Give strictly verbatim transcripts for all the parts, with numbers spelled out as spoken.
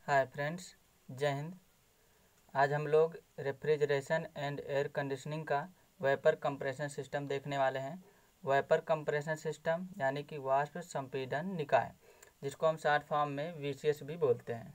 Hi friends, जय हिंद। आज हम लोग रेफ्रिजरेशन एंड एयर कंडीशनिंग का वेपर कंप्रेशन सिस्टम देखने वाले हैं। वेपर कंप्रेशन सिस्टम यानी कि वाष्प संपीड़न निकाय, जिसको हम शॉर्ट फॉर्म में वी सी एस भी बोलते हैं।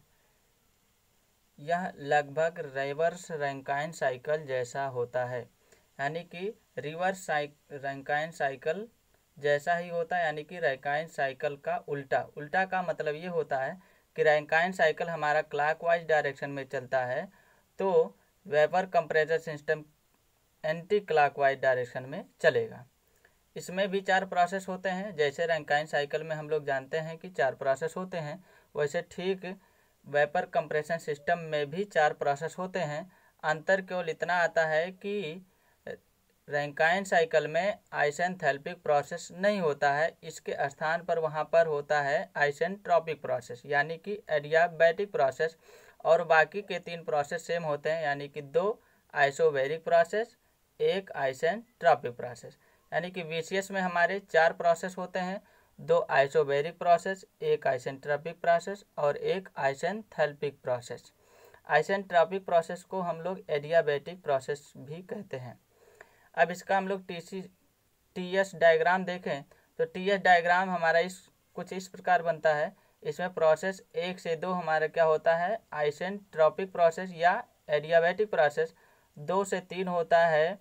यह लगभग रिवर्स रैंकाइन साइकिल जैसा होता है, यानी कि रिवर्स रैंकाइन साइकिल जैसा ही होता है, यानी कि रैंकाइन साइकिल का उल्टा। उल्टा का मतलब ये होता है कि रैंकाइन साइकिल हमारा क्लॉकवाइज डायरेक्शन में चलता है, तो vapour compressor system anticlockwise direction में चलेगा। इसमें भी चार प्रोसेस होते हैं। जैसे रैंकाइन साइकिल में हम लोग जानते हैं कि चार प्रोसेस होते हैं, वैसे ठीक वेपर कंप्रेशन सिस्टम में भी चार प्रोसेस होते हैं। अंतर केवल इतना आता है कि रैंकाइन साइकिल में आइसेंथैल्पिक प्रोसेस नहीं होता है, इसके स्थान पर वहाँ पर होता है आइसेंट्रोपिक प्रोसेस यानी कि एडियाबैटिक प्रोसेस। और बाकी के तीन प्रोसेस सेम होते हैं, यानी कि दो आइसोबैरिक प्रोसेस, एक आइसेंट्रोपिक प्रोसेस। यानी कि वी सी एस में हमारे चार प्रोसेस होते हैं, दो आइसोबैरिक प्रोसेस, एक आइसेंट्रोपिक प्रोसेस और एक आइसेंथैल्पिक प्रोसेस। आइसेंट्रोपिक प्रोसेस को हम लोग एडियाबैटिक प्रोसेस भी कहते हैं। अब इसका हम लोग T C T S diagram देखें तो टी एस डायग्राम हमारा इस कुछ इस प्रकार बनता है। इसमें प्रोसेस एक से दो हमारा क्या होता है, आइसेंट्रोपिक प्रोसेस या एडियाबैटिक प्रोसेस। दो से तीन होता है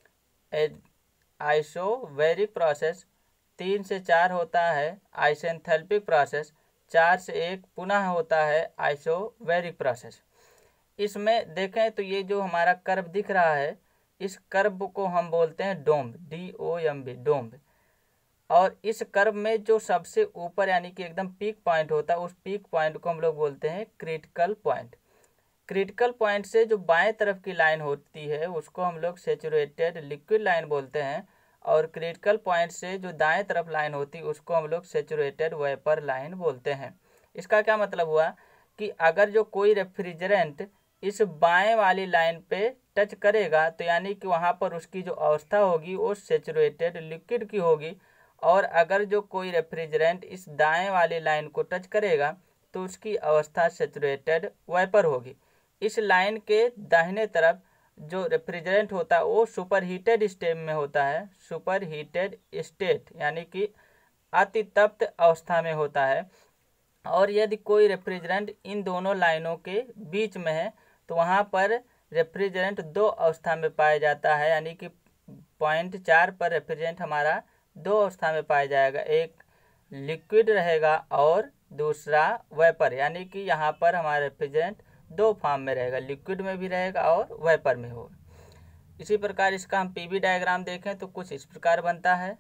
आइसोबैरिक प्रोसेस। तीन से चार होता है आइसेंथैल्पिक प्रोसेस। चार से एक पुनः होता है आइसोबैरिक प्रोसेस। इसमें देखें तो ये जो हमारा कर्व दिख रहा है, इस कर्व को हम बोलते हैं dome, D O M B, dome. और इस कर्व में जो सबसे ऊपर यानी कि एकदम पीक पॉइंट होता है, उस पीक पॉइंट को हम लोग बोलते हैं क्रिटिकल पॉइंट। क्रिटिकल पॉइंट से जो बाएं तरफ की लाइन होती है उसको हम लोग सैचुरेटेड लिक्विड लाइन बोलते हैं, और क्रिटिकल पॉइंट से जो दाएं तरफ लाइन होती है उसको हम लोग सैचुरेटेड वेपर लाइन बोलते हैं। इसका क्या मतलब हुआ कि अगर जो कोई रेफ्रिजरेंट इस बाएं वाली लाइन पे टच करेगा तो यानी कि वहाँ पर उसकी जो अवस्था होगी वो सैचुरेटेड लिक्विड की होगी। और अगर जो कोई रेफ्रिजरेंट इस दाएं वाली लाइन को टच करेगा तो उसकी अवस्था सैचुरेटेड वेपर होगी। इस लाइन के दाहिने तरफ जो रेफ्रिजरेंट होता है वो सुपर हीटेड स्टेट में होता है, सुपर हीटेड स्टेट यानी कि अति तप्त अवस्था में होता है। और यदि कोई रेफ्रिजरेंट इन दोनों लाइनों के बीच में है तो वहाँ पर रेफ्रिजरेंट दो अवस्था में पाया जाता है, यानी कि पॉइंट चार पर रेफ्रिजरेंट हमारा दो अवस्था में पाया जाएगा, एक लिक्विड रहेगा और दूसरा वेपर। यानी कि यहाँ पर हमारा रेफ्रिजरेंट दो फॉर्म में रहेगा, लिक्विड में भी रहेगा और वेपर में होगा। इसी प्रकार इसका हम पी वी डायग्राम देखें तो कुछ इस प्रकार बनता है।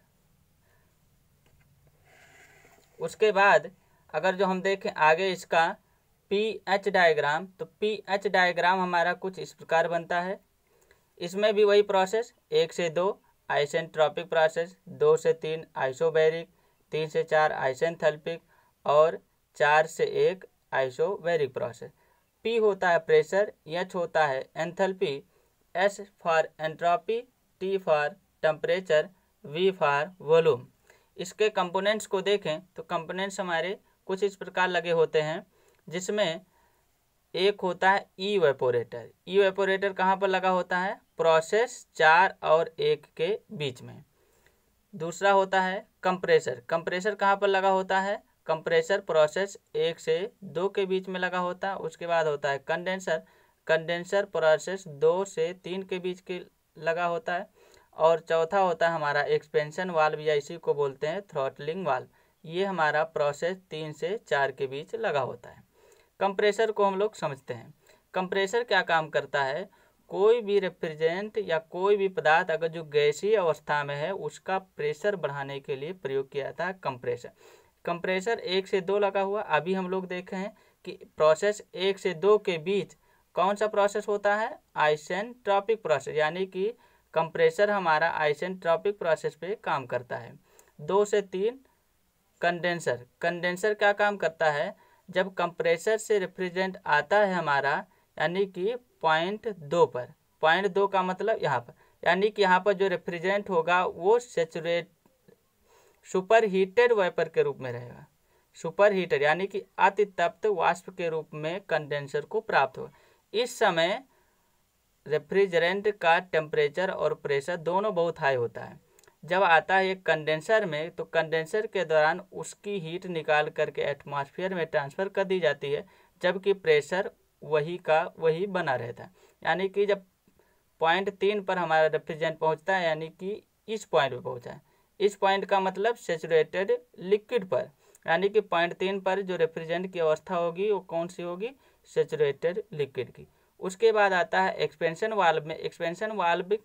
उसके बाद अगर जो हम देखें आगे इसका पी एच डायग्राम, तो पी एच डायग्राम हमारा कुछ इस प्रकार बनता है। इसमें भी वही प्रोसेस, एक से दो आइसेंट्रोपिक प्रोसेस, दो से तीन आइसोबैरिक, तीन से चार आइसेंथैल्पिक और चार से एक आइसोबैरिक प्रोसेस। पी होता है प्रेशर, एच होता है enthalpy, S for entropy, T for temperature, V for volume. इसके कंपोनेंट्स को देखें तो कंपोनेंट्स हमारे कुछ इस प्रकार लगे होते हैं, जिसमें एक होता है ई वेपोरेटर। ई वेपोरेटर कहाँ पर लगा होता है, प्रोसेस चार और एक के बीच में। दूसरा होता है कंप्रेसर। कंप्रेसर कहाँ पर लगा होता है, कंप्रेसर प्रोसेस एक से दो के बीच में लगा होता है। उसके बाद होता है कंडेंसर। कंडेंसर प्रोसेस दो से तीन के बीच के लगा होता है। और चौथा होता है हमारा एक्सपेंशन वाल्व, या इसी को बोलते हैं थ्रॉटलिंग वाल्व। ये हमारा प्रोसेस तीन से चार के बीच लगा होता है। कंप्रेसर को हम लोग समझते हैं। कंप्रेसर क्या काम करता है, कोई भी रेफ्रिजरेंट या कोई भी पदार्थ अगर जो गैसीय अवस्था में है उसका प्रेशर बढ़ाने के लिए प्रयोग किया जाता है कंप्रेसर। कंप्रेसर एक से दो लगा हुआ। अभी हम लोग देखे हैं कि प्रोसेस एक से दो के बीच कौन सा प्रोसेस होता है, आइसेंट्रोपिक प्रोसेस, यानी कि कंप्रेसर हमारा आइसेंट्रोपिक प्रोसेस पे काम करता है। दो से तीन कंडेंसर। कंडेंसर क्या काम करता है, जब कंप्रेसर से रेफ्रिजरेंट आता है हमारा, यानी कि पॉइंट दो पर, पॉइंट दो का मतलब यहाँ पर, यानी कि यहाँ पर जो रेफ्रिजरेंट होगा वो सैचुरेट सुपर हीटेड वेपर के रूप में रहेगा। सुपर हीटर यानी कि अति तप्त वाष्प के रूप में कंडेंसर को प्राप्त हो। इस समय रेफ्रिजरेंट का टेम्परेचर और प्रेशर दोनों बहुत हाई होता है। जब आता है एक कंडेंसर में, तो कंडेंसर के दौरान उसकी हीट निकाल करके एटमॉस्फेयर में ट्रांसफ़र कर दी जाती है, जबकि प्रेशर वही का वही बना रहता है। यानी कि जब पॉइंट तीन पर हमारा रेफ्रिजरेंट पहुंचता है, यानी कि इस पॉइंट पर पहुंचा है, इस पॉइंट का मतलब सेचुरेटेड लिक्विड पर, यानी कि पॉइंट तीन पर जो रेफ्रिजरेंट की अवस्था होगी वो कौन सी होगी, सेचुरेटेड लिक्विड की। उसके बाद आता है एक्सपेंशन वाल्व में। एक्सपेंशन वाल्व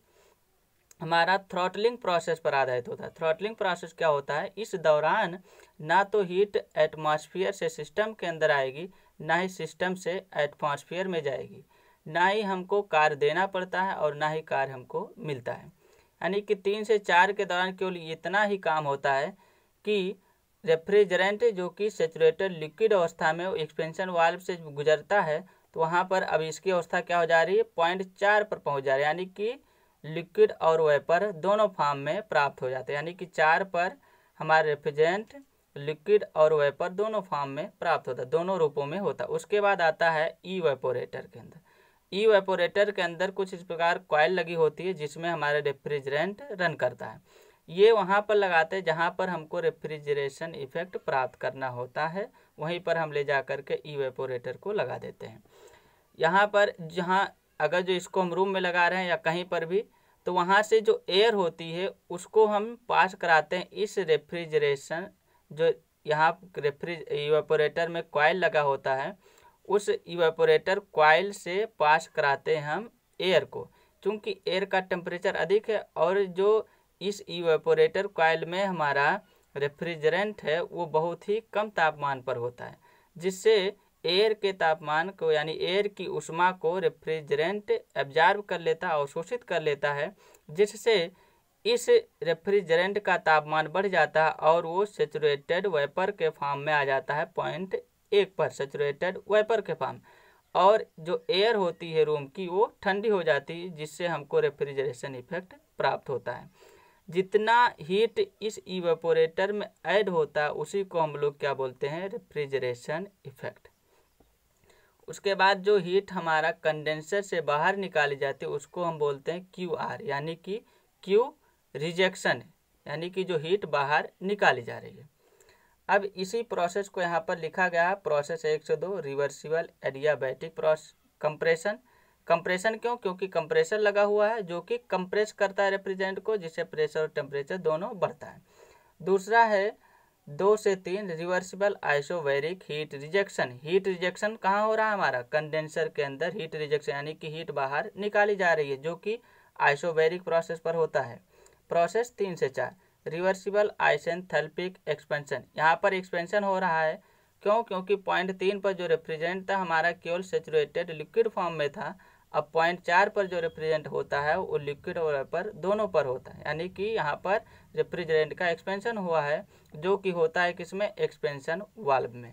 हमारा थ्रॉटलिंग प्रोसेस पर आधारित होता है। थ्रॉटलिंग प्रोसेस क्या होता है, इस दौरान ना तो हीट एटमॉस्फेयर से सिस्टम के अंदर आएगी, ना ही सिस्टम से एटमॉस्फेयर में जाएगी, ना ही हमको कार्य देना पड़ता है और ना ही कार्य हमको मिलता है। यानी कि तीन से चार के दौरान केवल इतना ही काम होता है कि रेफ्रिजरेंट जो कि सेचुरेटेड लिक्विड अवस्था में एक्सपेंशन वाल्व से गुजरता है, तो वहाँ पर अब इसकी अवस्था क्या हो जा रही है, पॉइंट चार पर पहुँच जा रही है, यानी कि लिक्विड और वेपर दोनों फॉर्म में प्राप्त हो जाते हैं। यानी कि चार पर हमारा रेफ्रिजरेंट लिक्विड और वेपर दोनों फॉर्म में प्राप्त होता है, दोनों रूपों में होता है। उसके बाद आता है इवेपोरेटर के अंदर। इवेपोरेटर के अंदर कुछ इस प्रकार कॉइल लगी होती है जिसमें हमारा रेफ्रिजरेंट रन करता है। ये वहाँ पर लगाते हैं जहाँ पर हमको रेफ्रिजरेशन इफेक्ट प्राप्त करना होता है, वहीं पर हम ले जा करके इवेपोरेटर को लगा देते हैं। यहाँ पर जहाँ अगर जो इसको हम रूम में लगा रहे हैं या कहीं पर भी, तो वहाँ से जो एयर होती है उसको हम पास कराते हैं इस रेफ्रिजरेशन, जो यहाँ रेफ्रिज इवेपोरेटर में कॉइल लगा होता है, उस इवेपोरेटर कॉइल से पास कराते हैं हम एयर को। चूँकि एयर का टेम्परेचर अधिक है और जो इस इवेपोरेटर कॉइल में हमारा रेफ्रिजरेंट है वो बहुत ही कम तापमान पर होता है, जिससे एयर के तापमान को यानी एयर की ऊष्मा को रेफ्रिजरेंट एब्जॉर्ब कर लेता है, अवशोषित कर लेता है, जिससे इस रेफ्रिजरेंट का तापमान बढ़ जाता है और वो सेचुरेटेड वेपर के फॉर्म में आ जाता है पॉइंट एक पर, सेचुरेटेड वेपर के फॉर्म, और जो एयर होती है रूम की वो ठंडी हो जाती है, जिससे हमको रेफ्रिजरेशन इफेक्ट प्राप्त होता है। जितना हीट इस इवेपोरेटर में ऐड होता है उसी को हम लोग क्या बोलते हैं, रेफ्रिजरेशन इफेक्ट। उसके बाद जो हीट हमारा कंडेंसर से बाहर निकाली जाती है उसको हम बोलते हैं क्यू आर, यानी कि क्यू रिजेक्शन, यानी कि जो हीट बाहर निकाली जा रही है। अब इसी प्रोसेस को यहाँ पर लिखा गया है, प्रोसेस एक सौ दो reversible adiabatic process compression. Compression क्यों, क्योंकि कंप्रेसर लगा हुआ है जो कि कंप्रेस करता है रेफ्रिजरेंट को, जिससे प्रेशर और टेम्परेचर दोनों बढ़ता है। दूसरा है दो से तीन reversible isobaric heat rejection. Heat rejection कहाँ हो रहा है, हमारा कंडेंसर के अंदर हीट रिजेक्शन, यानी कि हीट बाहर निकाली जा रही है, जो कि आइसोबैरिक प्रोसेस पर होता है। प्रोसेस तीन से चार रिवर्सिबल आइसेंथैल्पिक एक्सपेंशन। यहाँ पर एक्सपेंशन हो रहा है क्यों, क्योंकि पॉइंट तीन पर जो रेफ्रिजरेंट था हमारा केवल सेचुरेटेड लिक्विड फॉर्म में था, अब पॉइंट चार पर जो रेफ्रिजरेंट होता है वो लिक्विड और वेपर दोनों पर होता है, यानी कि यहाँ पर रेफ्रिजरेंट का एक्सपेंशन हुआ है, जो कि होता है किसमें, एक्सपेंशन वाल्व में।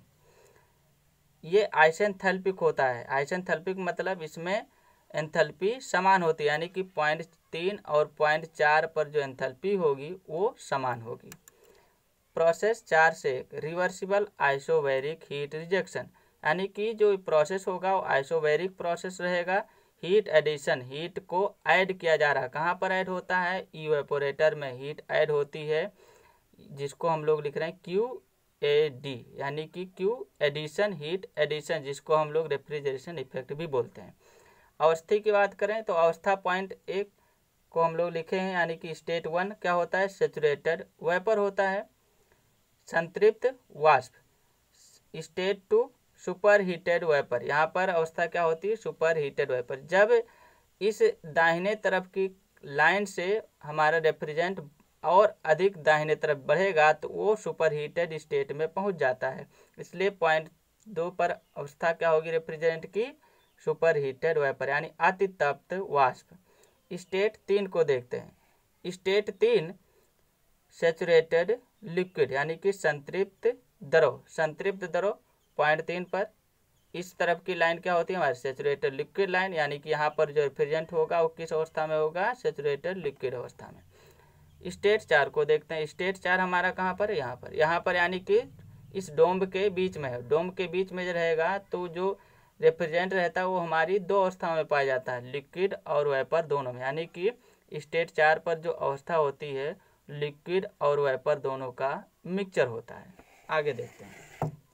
ये आइसेंथैल्पिक होता है। आइसेंथैल्पिक मतलब इसमें एंथैल्पी समान होती है, यानी कि पॉइंट तीन और पॉइंट चार पर जो एंथैल्पी होगी वो समान होगी। प्रोसेस चार से एक रिवर्सिबल आइसोबैरिक हीट रिजेक्शन, यानी कि जो प्रोसेस होगा वो आइसोबैरिक प्रोसेस रहेगा। हीट एडिशन, हीट को ऐड किया जा रहा है, कहाँ पर ऐड होता है, इवेपोरेटर में हीट ऐड होती है, जिसको हम लोग लिख रहे हैं क्यू ए डी, यानी कि क्यू एडिशन, हीट एडिशन, जिसको हम लोग रेफ्रिजरेशन इफेक्ट भी बोलते हैं। अवस्था की बात करें तो अवस्था पॉइंट एक को हम लोग लिखे हैं, यानी कि स्टेट वन क्या होता है, सेचुरेटेड वेपर होता है। संतृप्त वाष्प, state two superheated vapour, यहाँ पर अवस्था क्या होती है, सुपर हीटेड वेपर। जब इस दाहिने तरफ की लाइन से हमारा रेफ्रिजरेंट और अधिक दाहिने तरफ बढ़ेगा तो वो सुपर हीटेड स्टेट में पहुंच जाता है, इसलिए पॉइंट दो पर अवस्था क्या होगी रेफ्रिजरेंट की, सुपर हीटेड वेपर, यानी अति तप्त वाष्प। स्टेट तीन को देखते हैं। स्टेट तीन सेचुरेटेड लिक्विड, यानी कि संतृप्त द्रव। संतृप्त द्रव पॉइंट तीन पर इस तरफ की लाइन क्या होती है, हमारी सेचुरेटेड लिक्विड लाइन, यानी कि यहाँ पर जो रेफ्रिजरेंट होगा वो किस अवस्था में होगा, सेचुरेटेड लिक्विड अवस्था में। स्टेट चार को देखते हैं। स्टेट चार हमारा कहाँ पर है, यहाँ पर यहाँ पर यानी कि इस डोम के बीच में है। डोम के बीच में जो रहेगा तो जो रेफ्रिजरेंट रहता है वो हमारी दो अवस्थाओं में पाया जाता है, लिक्विड और वेपर दोनों में। यानी कि स्टेट चार पर जो अवस्था होती है लिक्विड और वेपर दोनों का मिक्सचर होता है। आगे देखते हैं।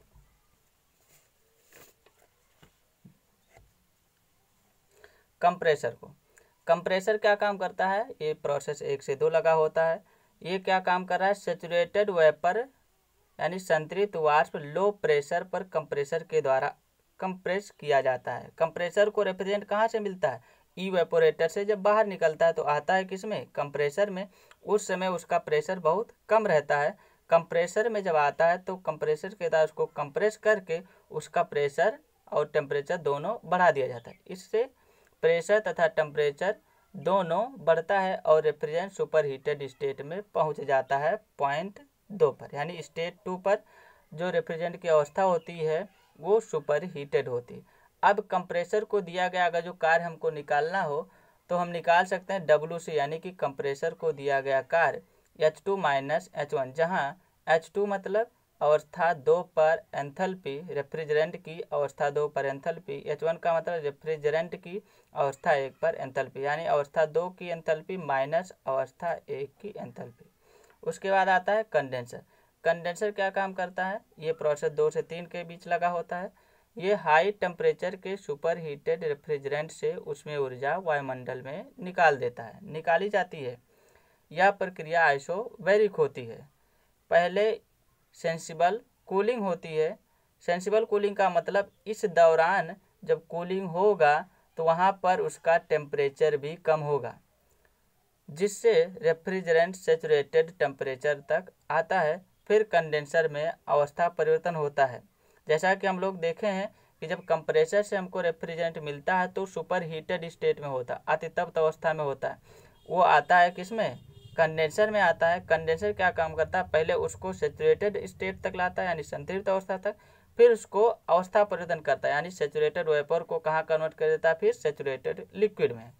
कंप्रेसर को, कंप्रेसर क्या काम करता है, ये प्रोसेस एक से दो लगा होता है। ये क्या काम कर रहा है, सेचुरेटेड वेपर यानी संतृप्त वाष्प लो प्रेशर पर कंप्रेसर के द्वारा कंप्रेस किया जाता है। कंप्रेसर को रेफ्रिजरेंट कहाँ से मिलता है, इवेपोरेटर से। जब बाहर निकलता है तो आता है किसमें, कंप्रेसर में। उस समय उसका प्रेशर बहुत कम रहता है। कंप्रेसर में जब आता है तो कंप्रेसर के द्वारा उसको कंप्रेस करके उसका प्रेशर और टेम्परेचर दोनों बढ़ा दिया जाता है। इससे प्रेशर तथा टेम्परेचर दोनों बढ़ता है और रेफ्रिजरेंट सुपर हीटेड स्टेट में पहुंच जाता है पॉइंट दो पर। यानी स्टेट टू पर जो रेफ्रिजरेंट की अवस्था होती है वो सुपर हीटेड होती है। अब कंप्रेसर को दिया गया अगर जो कार्य हमको निकालना हो तो हम निकाल सकते हैं डब्ल्यू सी, यानी कि कंप्रेसर को दिया गया कार्य H two minus H one, जहाँ एच टू मतलब अवस्था दो पर एंथैल्पी, रेफ्रिजरेंट की अवस्था दो पर एंथैल्पी। एच वन का मतलब रेफ्रिजरेंट की अवस्था एक पर एंथैल्पी, यानी अवस्था दो की एंथैल्पी माइनस अवस्था एक की एंथैल्पी। उसके बाद आता है कंडेंसर। कंडेंसर क्या काम करता है, ये प्रोसेस दो से तीन के बीच लगा होता है। ये हाई टेम्परेचर के सुपर हीटेड रेफ्रिजरेंट से उसमें ऊर्जा वायुमंडल में निकाल देता है, निकाली जाती है। यह प्रक्रिया आइसोबैरिक होती है। पहले सेंसिबल कूलिंग होती है। सेंसिबल कूलिंग का मतलब इस दौरान जब कूलिंग होगा तो वहाँ पर उसका टेम्परेचर भी कम होगा, जिससे रेफ्रिजरेंट सेचुरेटेड टेम्परेचर तक आता है। फिर कंडेंसर में अवस्था परिवर्तन होता है। जैसा कि हम लोग देखे हैं कि जब कंप्रेसर से हमको रेफ्रिजरेंट मिलता है तो सुपर हीटेड स्टेट में होता है, अतितप्त अवस्था में होता है। वो आता है किसमें, कंडेंसर में आता है। कंडेंसर क्या काम करता है, पहले उसको सेचुरेटेड स्टेट तक लाता है यानी संतृप्त अवस्था तक, फिर उसको अवस्था परिवर्तन करता है यानी सेचुरेटेड वेपर को कहाँ कन्वर्ट कर देता है, फिर सेचुरेटेड लिक्विड में,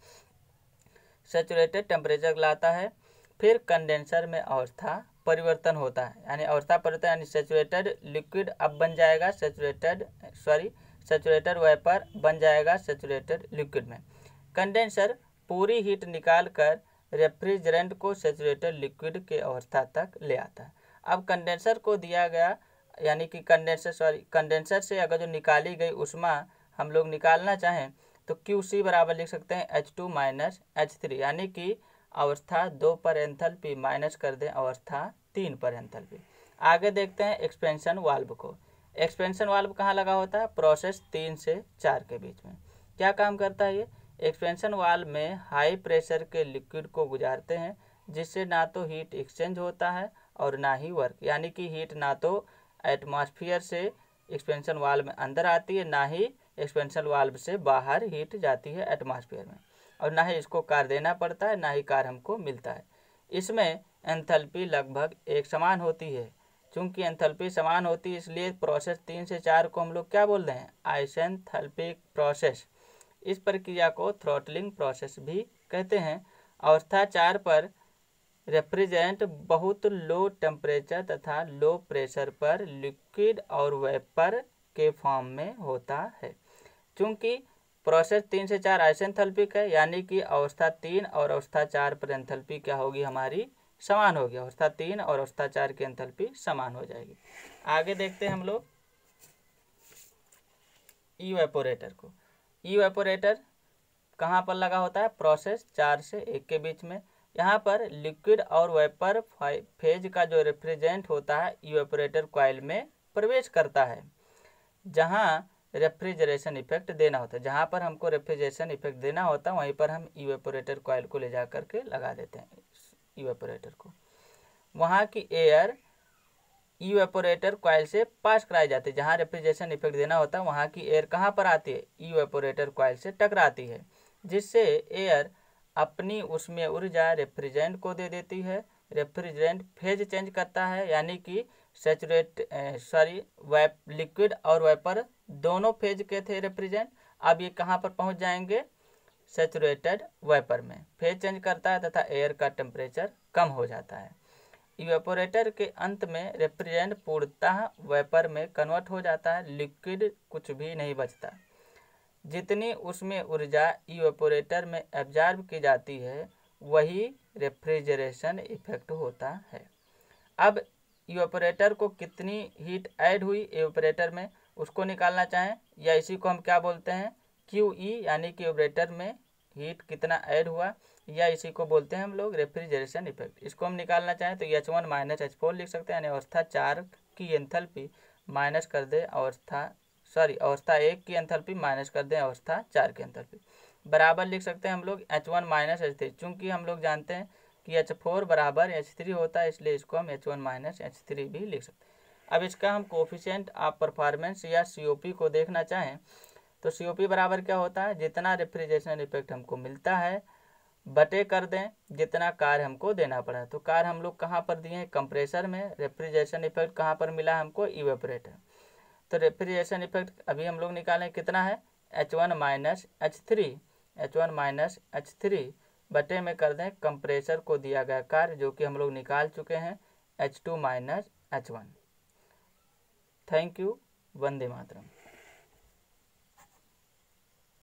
सेचुरेटेड टेम्परेचर लाता है। फिर कंडेंसर में अवस्था परिवर्तन होता है यानी अवस्था परिवर्तन यानी सेचुरेटेड लिक्विड अब बन जाएगा सेचुरेटेड सॉरी सेचुरेटेड वेपर बन जाएगा सेचुरेटेड लिक्विड में। कंडेंसर पूरी हीट निकाल कर रेफ्रिजरेंट को सेचुरेटेड लिक्विड के अवस्था तक ले आता है। अब कंडेंसर को दिया गया यानी कि कंडेंसर सॉरी कंडेंसर से अगर जो निकाली गई उष्मा हम लोग निकालना चाहें तो क्यू सी बराबर लिख सकते हैं H two minus H three, यानी कि अवस्था दो पर एंथैल्पी माइनस कर दें अवस्था तीन पर एंथैल्पी। आगे देखते हैं एक्सपेंशन वाल्व को। एक्सपेंशन वाल्व कहाँ लगा होता है, प्रोसेस तीन से चार के बीच में। क्या काम करता है ये, एक्सपेंशन वाल्व में हाई प्रेशर के लिक्विड को गुजारते हैं, जिससे ना तो हीट एक्सचेंज होता है और ना ही वर्क, यानी कि हीट ना तो एटमॉस्फेयर से एक्सपेंशन वाल्व में अंदर आती है, ना ही एक्सपेंशन वाल्व से बाहर हीट जाती है एटमॉस्फेयर में, और ना ही इसको कार्य देना पड़ता है, ना ही कार्य हमको मिलता है। इसमें एंथैल्पी लगभग एक समान होती है। चूंकि एंथैल्पी समान होती है इसलिए प्रोसेस तीन से चार को हम लोग क्या बोल रहे हैं, आइसेंथैल्पिक प्रोसेस। इस प्रक्रिया को थ्रॉटलिंग प्रोसेस भी कहते हैं। अवस्था चार पर रेफ्रिजरेंट बहुत लो टेम्परेचर तथा लो प्रेशर पर लिक्विड और वेपर के फॉर्म में होता है। चूंकि प्रोसेस तीन से चार आइसेंथैल्पिक है, यानी कि अवस्था तीन और अवस्था चार पर एंथैल्पी क्या होगी, हमारी समान होगी। अवस्था तीन और अवस्था चार की एंथैल्पी समान हो जाएगी। आगे देखते हैं हम लोग इवेपोरेटर को। इवेपोरेटर कहाँ पर लगा होता है, प्रोसेस चार से एक के बीच में। यहाँ पर लिक्विड और वेपर फेज का जो रेफ्रिजरेंट होता है इवेपोरेटर कॉइल में प्रवेश करता है, जहाँ रेफ्रिजरेशन इफेक्ट देना होता है। जहाँ पर हमको रेफ्रिजरेशन इफेक्ट देना होता है वहीं पर हम इवेपोरेटर कॉइल को ले जा करके लगा देते हैं इवेपोरेटर को। वहाँ की एयर इवेपोरेटर कॉइल से पास कराई जाती है। जहाँ रेफ्रिजरेशन इफेक्ट देना होता है वहाँ की एयर कहाँ पर आती है, इवेपोरेटर कॉइल से टकराती है, जिससे एयर अपनी उसमें ऊर्जा रेफ्रिजरेंट को दे देती है। रेफ्रिजरेंट फेज चेंज करता है, यानी कि सेचुरेट सॉरी वेप लिक्विड और वेपर दोनों फेज के थे रेफ्रिजरेंट, अब ये कहाँ पर पहुँच जाएंगे, सेचुरेटेड वेपर में। फेज चेंज करता है तथा एयर का टेम्परेचर कम हो जाता है। इवेपोरेटर के अंत में रेफ्रिजरेंट पूर्णतः वेपर में कन्वर्ट हो जाता है, लिक्विड कुछ भी नहीं बचता। जितनी उसमें ऊर्जा इवेपोरेटर में एब्जॉर्ब की जाती है वही रेफ्रिजरेशन इफेक्ट होता है। अब इवेपोरेटर को कितनी हीट ऐड हुई इवेपोरेटर में उसको निकालना चाहें, या इसी को हम क्या बोलते हैं क्यू ई, यानी कि इवेपोरेटर में हीट कितना ऐड हुआ, या इसी को बोलते हैं हम लोग रेफ्रिजरेशन इफेक्ट। इसको हम निकालना चाहें तो H one minus H four लिख सकते हैं, यानी अवस्था चार की एंथैल्पी माइनस कर दे अवस्था सॉरी अवस्था एक की एंथैल्पी माइनस कर दें अवस्था चार की एंथैल्पी, बराबर लिख सकते हैं हम लोग H one minus H three. चूँकि हम लोग जानते हैं कि एच फोर बराबर एच थ्री होता है, इसलिए इसको हम H one minus H three भी लिख सकते हैं। अब इसका हम कोफिशिएंट ऑफ परफॉर्मेंस या सी ओ पी को देखना चाहें तो सी ओ पी बराबर क्या होता है, जितना रेफ्रिजरेशन इफेक्ट हमको मिलता है बटे कर दें जितना कार्य हमको देना पड़ा। तो कार्य हम लोग कहाँ पर दिए हैं, कंप्रेसर में। रेफ्रिजरेशन इफेक्ट कहाँ पर मिला हमको, इवेपोरेटर। तो रेफ्रिजरेशन इफेक्ट अभी हम लोग निकालें कितना है, H one minus H three H one minus H three बटे में कर दें कंप्रेसर को दिया गया कार्य जो कि हम लोग निकाल चुके हैं H two minus H one. Thank you. वंदे मातरम।